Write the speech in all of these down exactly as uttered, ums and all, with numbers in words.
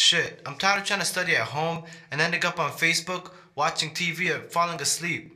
Shit, I'm tired of trying to study at home and ending up on Facebook, watching T V or falling asleep.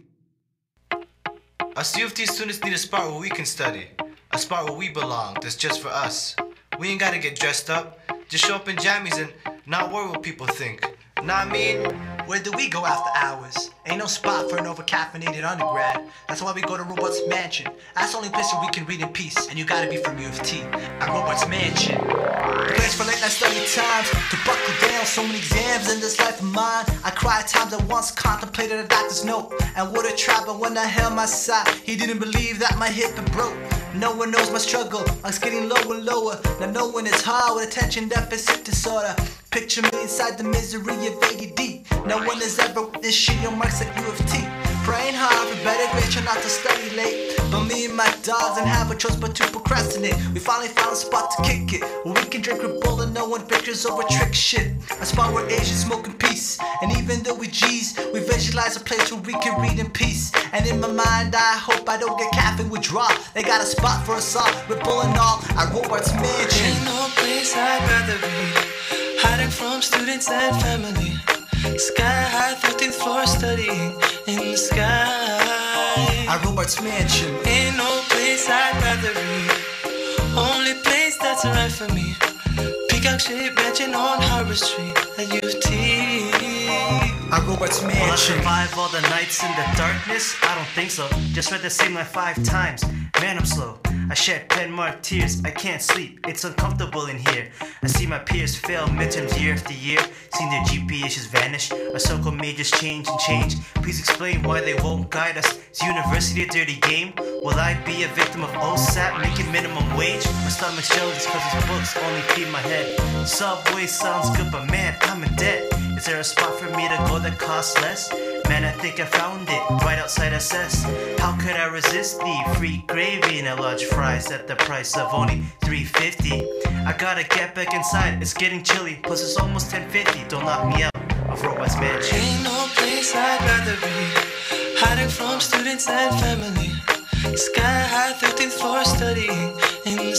Us U of T students need a spot where we can study. A spot where we belong, that's just for us. We ain't gotta get dressed up, just show up in jammies and not worry what people think. Know what I mean? Where do we go after hours? Ain't no spot for an over-caffeinated undergrad. That's why we go to Robarts Mansion. That's the only place where we can read in peace. And you gotta be from U of T. At Robarts Mansion. The place for late night study times. To buckle down, so many exams in this life of mine. I cried times I once contemplated a doctor's note. And would have tried, but when I held my side, he didn't believe that my hip had broke. No one knows my struggle, I'm getting lower and lower. Now knowing it's hard with attention deficit disorder. Picture me inside the misery of A D D. No one has ever this shit on marks at U of T. Praying hard for better grades, try not to study late. But me and my dogs didn't have a choice but to procrastinate. We finally found a spot to kick it, where we can drink Red Bull and no one pictures over trick shit. A spot where Asians smoke in peace. And even though we G's, we visualize a place where we can read in peace. And in my mind I hope I don't get caffeine withdrawal. They got a spot for us all, Red Bull and all, at Robarts Mansion. Ain't no place I'd rather be, hiding from students and family. Sky high, thirteenth floor, studying in the sky. At Robarts Mansion. Ain't no place I'd rather be, only place that's right for me. Peacock shaped mansion on Harbor Street at U of T. At Robarts Mansion. Will I survive all the nights in the darkness? I don't think so. Just read the same line five times. Man, I'm slow. I shed pen marked tears. I can't sleep. It's uncomfortable in here. I see my peers fail midterms year after year. Seen their G P As just vanish. Our so-called majors change and change. Please explain why they won't guide us. Is university a dirty game? Will I be a victim of O S A P making minimum wage? My stomach's jealous cause these books only feed my head. Subway sounds good, but man, I'm in debt. Is there a spot for me to go that costs less? Man, I think I found it, right outside S S. How could I resist the free gravy and a large fries at the price of only three fifty? I gotta get back inside, it's getting chilly, plus it's almost ten fifty. Don't knock me out of Robarts Mansion. Ain't no place I'd rather be, hiding from students and family. Sky high, thirteenth floor, studying in the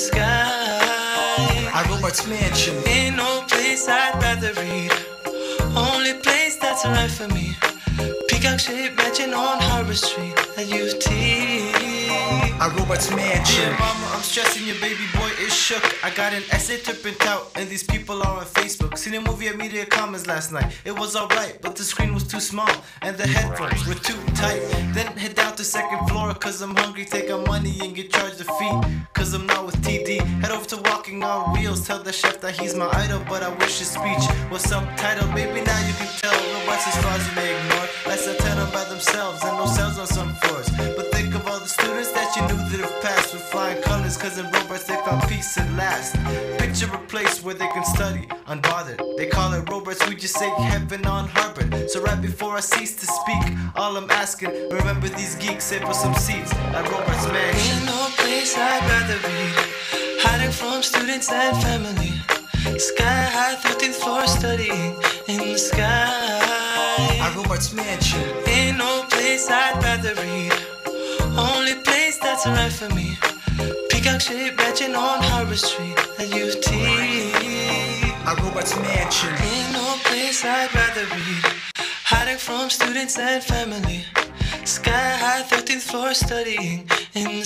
sky. At Robarts Mansion. Ain't no place I'd rather read, only place that's right for me. Peacock shaped mansion on Harbor Street at U of T. At Robarts Mansion. Dear mama, I'm stressing your baby boy is shook. I got an essay to print out and these people are on Facebook. Seen a movie at Media Commons last night. It was alright, but the screen was too small and the headphones were too tight. Then head down to second floor cause I'm hungry. Take our money and get charged a fee cause I'm not with T D. Head over to Walking on Wheels. Tell the chef that he's my idol, but I wish his speech was subtitled. Maybe now you can tell Robarts is flaws you may ignore. Let's attend them by themselves and no cells on some floors. But think of all the students that you knew that have passed with flying colors, cause in Robarts they found peace at last. Picture a place where they can study unbothered. They call it Robarts, we just say heaven on Harvard. So right before I cease to speak, all I'm asking, remember these geeks, save for some seats at Robarts Mansion. Ain't no place I'd rather be, hiding from students and family. Sky high, thirteenth floor, studying in the sky. At Robarts Mansion. Ain't no place I'd rather read, only place that's right for me. Peacock shaped mansion on Harbor Street at U of T. At Robarts Mansion. Ain't no place I'd rather read, hiding from students and family. Sky high, thirteenth floor, studying in the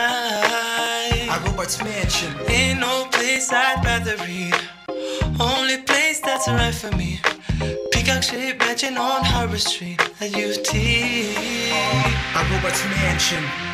sky. At Robarts Mansion. Ain't no place I'd rather read, only place that's right for me. Peacock shaped mansion on Harbor Street at U of T. At Robarts Mansion.